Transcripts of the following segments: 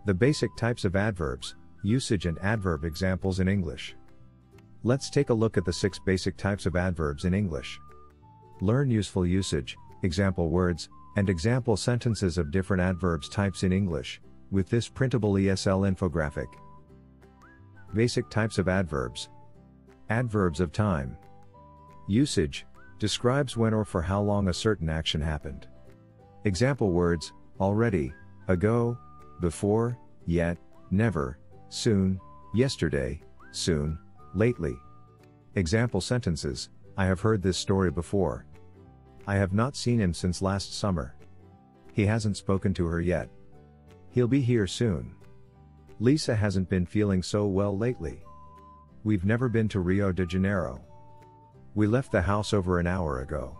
The basic types of adverbs, usage and adverb examples in English. Let's take a look at the 6 basic types of adverbs in English. Learn useful usage, example words, and example sentences of different adverbs types in English, with this printable ESL infographic. Basic types of adverbs. Adverbs of time. Usage describes when or for how long a certain action happened. Example words, already, ago, before, yet, never, soon, yesterday, soon, lately. Example sentences, I have heard this story before. I have not seen him since last summer. He hasn't spoken to her yet. He'll be here soon. Lisa hasn't been feeling so well lately. We've never been to Rio de Janeiro. We left the house over an hour ago.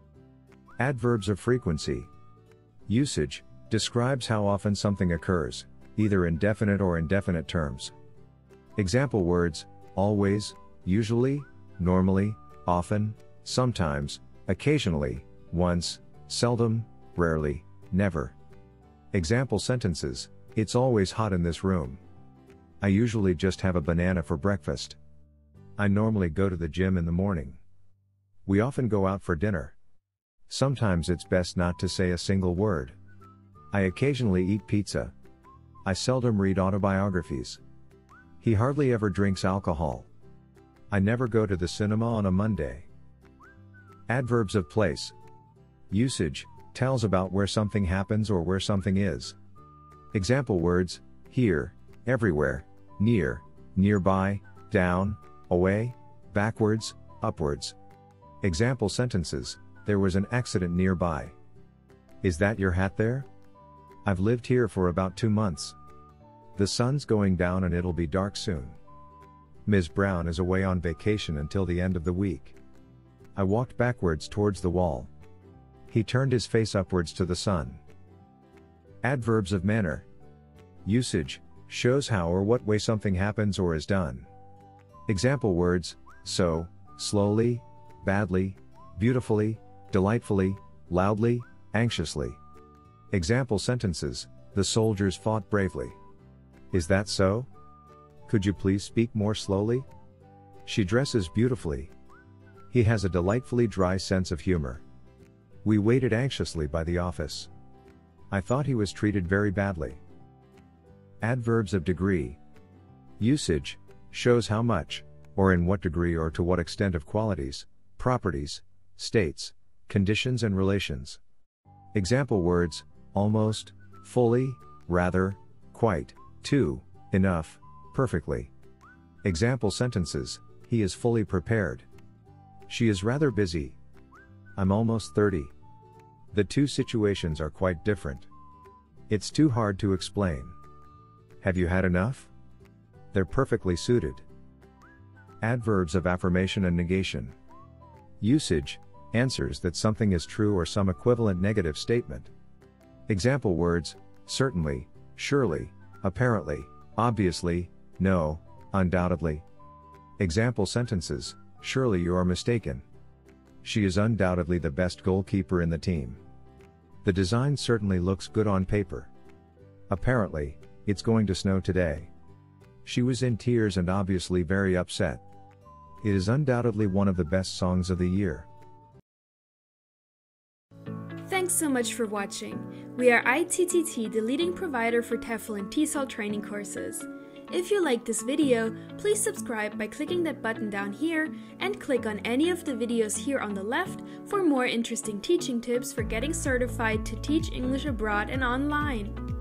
Adverbs of frequency. Usage describes how often something occurs, either in definite or indefinite terms. Example words, always, usually, normally, often, sometimes, occasionally, once, seldom, rarely, never. Example sentences, it's always hot in this room. I usually just have a banana for breakfast. I normally go to the gym in the morning. We often go out for dinner. Sometimes it's best not to say a single word. I occasionally eat pizza. I seldom read autobiographies. He hardly ever drinks alcohol. I never go to the cinema on a Monday. Adverbs of place. Usage tells about where something happens or where something is. Example words, here, everywhere, near, nearby, down, away, backwards, upwards. Example sentences, there was an accident nearby. Is that your hat there? I've lived here for about 2 months. The sun's going down and it'll be dark soon. Ms. Brown is away on vacation until the end of the week. I walked backwards towards the wall. He turned his face upwards to the sun. Adverbs of manner. Usage shows how or what way something happens or is done. Example words, so, slowly, badly, beautifully, delightfully, loudly, anxiously. Example sentences, the soldiers fought bravely. Is that so? Could you please speak more slowly? She dresses beautifully. He has a delightfully dry sense of humor. We waited anxiously by the office. I thought he was treated very badly. Adverbs of degree. Usage shows how much, or in what degree or to what extent of qualities, properties, states, conditions and relations. Example words, almost, fully, rather, quite, too, enough, perfectly. Example sentences, he is fully prepared. She is rather busy. I'm almost 30. The two situations are quite different. It's too hard to explain. Have you had enough? They're perfectly suited. Adverbs of affirmation and negation. Usage answers that something is true or some equivalent negative statement. Example words, certainly, surely, apparently, obviously, no, undoubtedly. Example sentences, surely you are mistaken. She is undoubtedly the best goalkeeper in the team. The design certainly looks good on paper. Apparently, it's going to snow today. She was in tears and obviously very upset. It is undoubtedly one of the best songs of the year. Thanks so much for watching. We are ITTT, the leading provider for TEFL and TESOL training courses. If you liked this video, please subscribe by clicking that button down here and click on any of the videos here on the left for more interesting teaching tips for getting certified to teach English abroad and online.